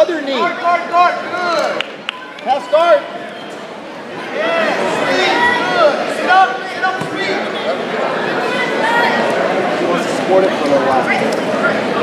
other knee. Guard, good. Pass guard. Yeah, good. Sit up, feet. He wants to support it for a little while.